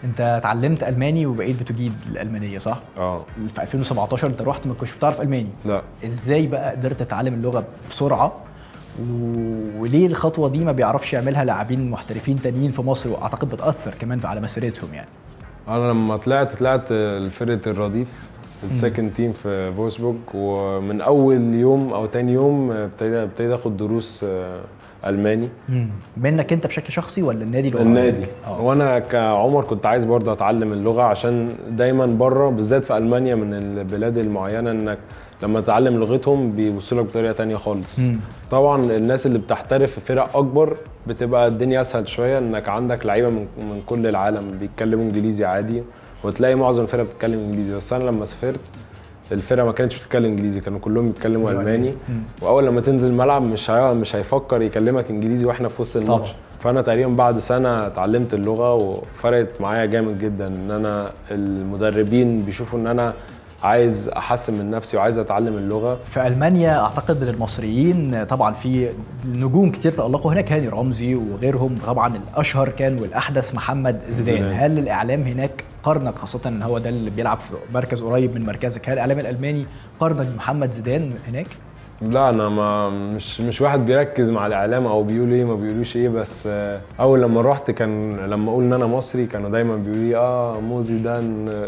انت اتعلمت الماني وبقيت بتجيد الالمانيه صح؟ في 2017 انت رحت ما كنتش بتعرف الماني. لا. ازاي بقى قدرت تتعلم اللغه بسرعه؟ وليه الخطوه دي ما بيعرفش يعملها لاعبين محترفين تانيين في مصر، واعتقد بتاثر كمان على مسيرتهم يعني؟ انا لما طلعت فرقه الرديف السكند تيم في فولسبورج، ومن اول يوم او تاني يوم ابتديت اخد دروس الماني. منك انت بشكل شخصي ولا النادي اللي هو النادي؟ وانا كعمر كنت عايز برضه اتعلم اللغه، عشان دايما بره بالذات في المانيا من البلاد المعينه انك لما تتعلم لغتهم بيبصوا لك بطريقه تانية خالص. طبعا الناس اللي بتحترف في فرق اكبر بتبقى الدنيا اسهل شويه، انك عندك لعيبه من كل العالم بيتكلموا انجليزي عادي، وتلاقي معظم الفرق بتتكلم انجليزي. بس انا لما سافرت الفرقه ما كانتش بتتكلم انجليزي، كانوا كلهم بيتكلموا الماني. واول لما تنزل الملعب مش هيفكر يكلمك انجليزي واحنا في وسط الماتش. فانا تقريبا بعد سنه اتعلمت اللغه، وفرقت معايا جامد جدا ان انا المدربين بيشوفوا ان انا عايز احسن من نفسي وعايز اتعلم اللغه. في المانيا اعتقد من المصريين طبعا في نجوم كتير تالقوا هناك، هاني رمزي وغيرهم، طبعا الاشهر كان والاحدث محمد زيدان. هل الاعلام هناك قارنك، خاصه ان هو ده اللي بيلعب في مركز قريب من مركزك، هل الاعلام الالماني قارنك بمحمد زيدان هناك؟ لا، انا مش واحد بيركز مع الاعلام او بيقول ايه ما بيقولوش ايه. بس اول لما رحت كان لما اقول ان انا مصري كانوا دايما بيقولوا لي مو زيدان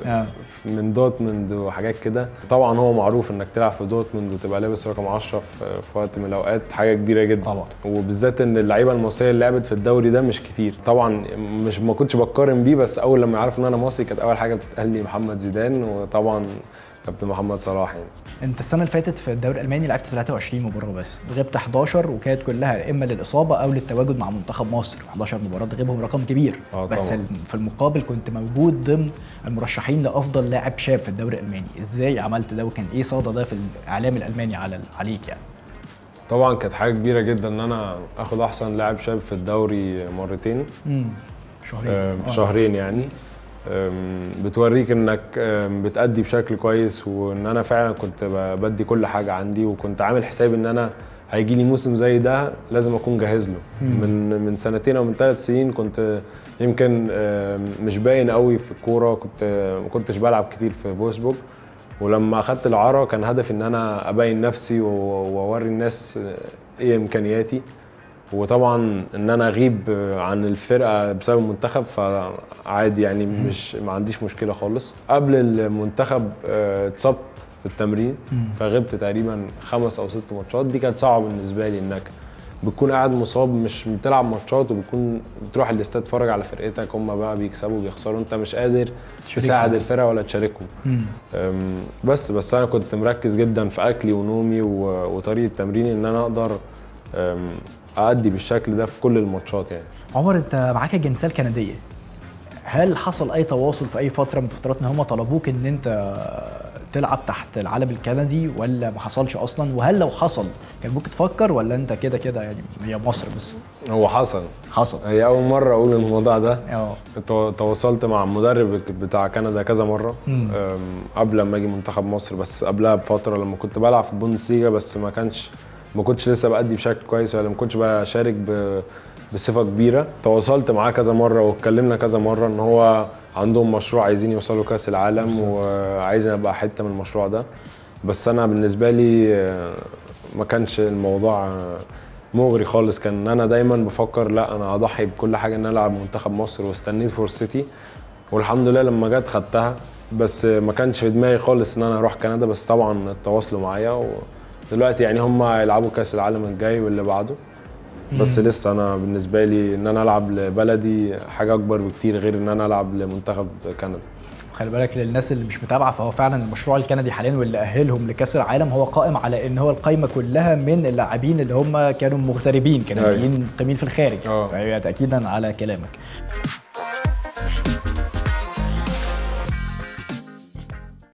من دورتموند وحاجات كده. طبعا هو معروف انك تلعب في دورتموند وتبقى لابس رقم 10 في وقت من الاوقات حاجه كبيره جدا طبعا، وبالذات ان اللعيبه المصريه اللي لعبت في الدوري ده مش كتير. طبعا ما كنتش بقارن بيه، بس اول لما يعرف ان انا مصري كانت اول حاجه بتتقال لي محمد زيدان، وطبعا كابتن محمد صلاح. يعني انت السنه اللي فاتت في الدوري الالماني لعبت 23 مباراه بس، غبت 11 وكانت كلها اما للاصابه او للتواجد مع منتخب مصر. 11 مباراه غيبهم رقم كبير. بس طبعا. في المقابل كنت موجود ضمن المرشحين لافضل لاعب شاب في الدوري الالماني. ازاي عملت ده، وكان ايه صدى ده في الاعلام الالماني عليك يعني؟ طبعا كانت حاجه كبيره جدا ان انا اخد احسن لاعب شاب في الدوري مرتين. شهرين في شهرين يعني. بتوريك انك بتأدي بشكل كويس، وان انا فعلا كنت بدي كل حاجه عندي، وكنت عامل حساب ان انا هيجي لي موسم زي ده لازم اكون جاهز له. من سنتين او من 3 سنين كنت يمكن مش باين قوي في الكوره، ما كنتش بلعب كتير في فولسبورج. ولما اخدت العاره كان هدفي ان انا ابين نفسي واوري الناس ايه امكانياتي، وطبعا ان انا اغيب عن الفرقه بسبب المنتخب فعادي يعني، ما عنديش مشكله خالص. قبل المنتخب اتصبت في التمرين فغبت تقريبا 5 أو 6 ماتشات. دي كانت صعبه بالنسبه لي، انك بتكون قاعد مصاب مش بتلعب ماتشات، وبتكون بتروح الاستاد تتفرج على فرقتك هم بقى بيكسبوا بيخسروا، انت مش قادر تساعد الفرقه ولا تشاركهم. بس انا كنت مركز جدا في اكلي ونومي وطريقه تمريني ان انا اقدر أأدي بالشكل ده في كل الماتشات يعني. عمر، انت معاك الجنسيه الكنديه، هل حصل اي تواصل في اي فتره من فترات ان هم طلبوك ان انت تلعب تحت العلم الكندي، ولا ما حصلش اصلا؟ وهل لو حصل كان ممكن تفكر، ولا انت كده يعني هي مصر بس؟ هو حصل. هي اول مره اقول الموضوع ده. تواصلت مع المدرب بتاع كندا كذا مره قبل ما اجي منتخب مصر، بس قبلها بفتره لما كنت بلعب في البوندسليغا، بس ما كنتش لسه بأدي بشكل كويس، ولا ما كنتش بشارك بصفه كبيره. تواصلت معاه كذا مره واتكلمنا كذا مره ان هو عندهم مشروع عايزين يوصلوا كاس العالم، وعايزين ابقى حته من المشروع ده. بس انا بالنسبه لي ما كانش الموضوع مغري خالص. كان انا دايما بفكر لا، انا اضحي بكل حاجه ان انا العب منتخب مصر، واستنيت فرصتي والحمد لله لما جت خدتها. بس ما كانش في دماغي خالص ان انا اروح كندا. بس طبعا تواصلوا معايا، ودلوقتي يعني هم يلعبوا كاس العالم الجاي واللي بعده. بس لسه انا بالنسبه لي ان انا العب لبلدي حاجه اكبر بكتير غير ان انا العب لمنتخب كندا. خلي بالك للناس اللي مش متابعه، فهو فعلا المشروع الكندي حاليا واللي اهلهم لكاس العالم هو قائم على ان هو القايمه كلها من اللاعبين اللي هم كانوا مغتربين، كانوا مقيمين في الخارج. فهي تاكيدا على كلامك.